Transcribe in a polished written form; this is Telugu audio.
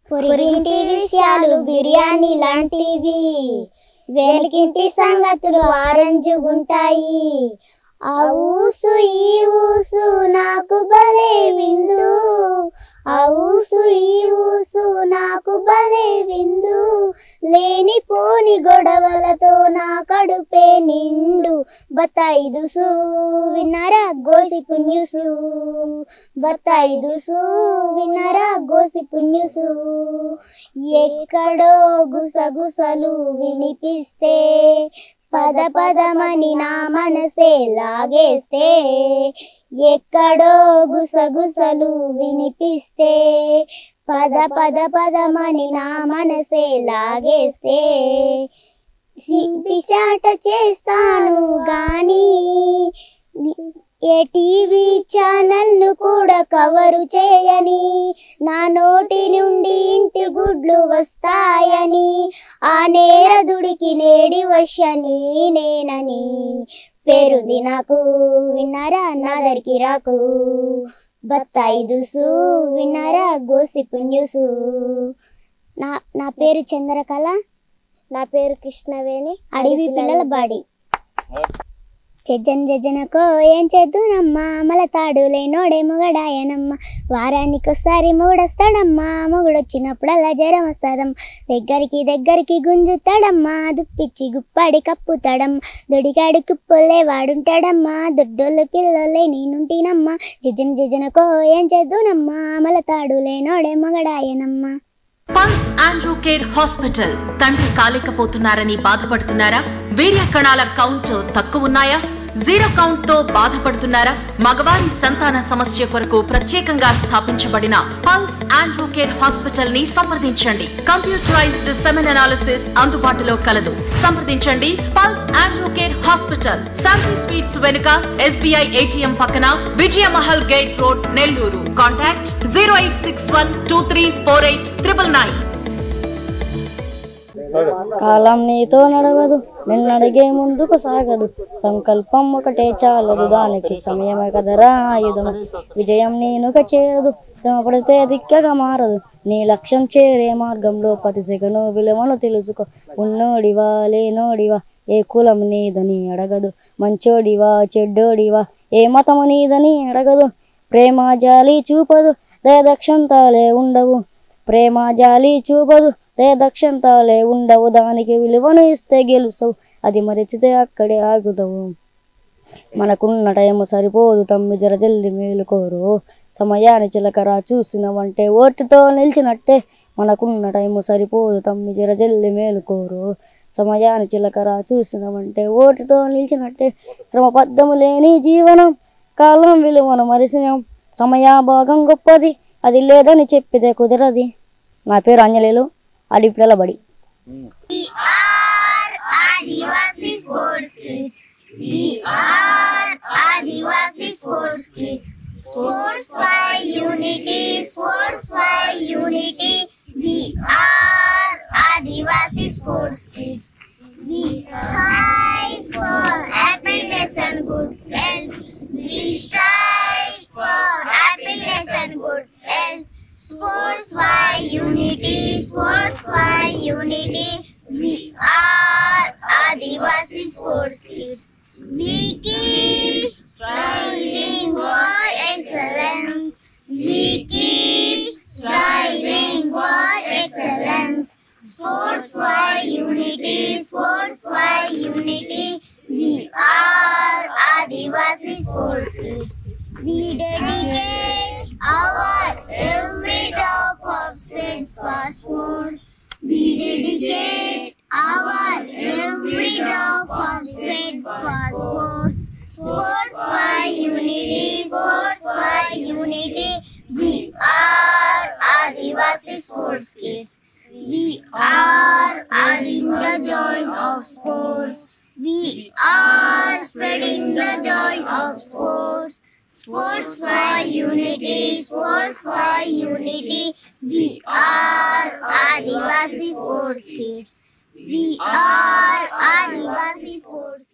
పొరిగింటి విషయాలు బిర్యానీ లాంటివి, వెలిగింటి సంగతులు ఆరంజుగుంటాయి. ఆ ఊసు ఈ ఊసు నాకు భలే విందు, ఆ ఊసు ఈ ఊసు నాకు భలే విందు, లేనిపోని గొడవలతో నా కడుపే నిండు. బత్తాయి దుసు విన్నారా గోసి పుణ్యుసు, బత్తాయి దుసు విన్నారా గోసి పుణ్యుసు. ఎక్కడో గుసగుసలు వినిపిస్తే పద పదమని నా మనసే లాగేస్తే, ఎక్కడో గుసగుసలు వినిపిస్తే పద పదమని నా మనసే లాగేస్తే, సింపిచాట చేస్తాను గాని ఏ టీవీ ఛానల్ను కూడా కవరు చేయని, నా నోటి నుండి ఇంటి గుడ్లు వస్తాయని, ఆ నేరదుడికి నేడి వశని నేనని పేరుది నాకు. విన్నారా నాదరికి రాకు బత్తాయి దుసు, విన్నారా గోసి పుణ్యుసు. నా పేరు చంద్రకళ, నా పేరు కృష్ణవేణి, అడవి పిల్లల బాడి. జజ్జనకో ఏం చేద్దునమ్మా, మలతాడు లేనోడే మొగడాయనమ్మ, వారానికోసారి మొగుడొస్తాడమ్మా, మొగుడొచ్చినప్పుడల్లా జ్వరం వస్తాదమ్మ, దగ్గరికి గుంజుతాడమ్మా, దుప్పిచ్చి గుప్పాడి కప్పుతాడమ్మ, దొడిగాడు కుప్పలే వాడుంటాడమ్మా, దొడ్డోళ్ళు పిల్లలే నేనుంటినమ్మా, జజ్జనకో ఏం చేద్దునమ్మా, మలతాడు లేనోడే మొగడాయనమ్మ. Pulse Andrew Care Hospital. తండ్రి కాలేకపోతున్నారని బాధపడుతున్నారా? వీర్య కణాల కౌంట్ తక్కువ ఉన్నాయా? జీరో కౌంట్ తో బాధపడుతున్నారా? మగవారి సంతాన సమస్య కొరకు ప్రత్యేకంగా స్థాపించబడిన పల్స్ ఆండ్రూ కేర్ హాస్పిటల్ ని సంప్రదించండి. కంప్యూటరైజ్డ్ సెమెన్ అనాలిసిస్ అందుబాటులో కలదు. సంప్రదించండి Pulse Andrew Care Hospital, Shanti Sweets వెనుక, SBI ATM పక్కన, Vijayamahal gate road, Nellore. Contact 0861234899. కాలం నీతో నడవదు, నిన్నడిగే ముందుకు సాగదు, సంకల్పం ఒకటే చాలదు, దానికి సమయమే కదరా ఆయుధము, విజయం నేనుక చేరదు, శ్రమపడితే దిక్కగా మారదు, నీ లక్ష్యం చేరే మార్గంలో ప్రతి సెకను విలువను తెలుసుకో. ఉన్నోడివా లేనోడివా, ఏ కులం నీదని అడగదు, మంచోడివా చెడ్డోడివా, ఏ మతము నీదని అడగదు, ప్రేమ జాలి చూపదు, దయదక్షంతాలే ఉండవు, ప్రేమ జాలి చూపదు, దక్షంతాలే ఉండవు, దానికి విలువను ఇస్తే గెలుసవు, అది మరిచితే అక్కడే ఆగుతావు. మనకున్న టైము సరిపోదు తమ్మి, జర జల్ది మేలుకోరు, సమయాన్ని చిలకరా చూసినవంటే ఓటుతో నిలిచినట్టే, మనకున్న టైము సరిపోదు తమ్మి, జర జల్ది మేలుకోరు, సమయాన్ని చిలకరా చూసినవంటే ఓటుతో నిలిచినట్టే, క్రమబద్ధము లేని జీవనం, కాలం విలువను మరిసినాం, సమయాభాగం గొప్పది, అది లేదని చెప్పితే కుదరది. నా పేరు అంజలిలు, అడవి పిల్లల బడి. Sports for unity, sports for unity. We are Adivasi Sports Kids. We strive for happiness and good health. We strive for happiness and good health. Sports for unity, sports for unity. We are Adivasi Sports Kids. We keep striving for excellence. We keep striving for excellence. Sports for unity, sports for unity. We are Adivasi Sports Kids. We dedicate our every drop of sweat for sports. We dedicate our every drop of sweat for sports. Sports for unity, sports for unity. We are Adivasi Sports Kids. We are adding the joy of sports. We are spreading the joy of sports. Sports for unity, sports for unity. We are Adivasi Sports Kids. We are Adivasi Sports.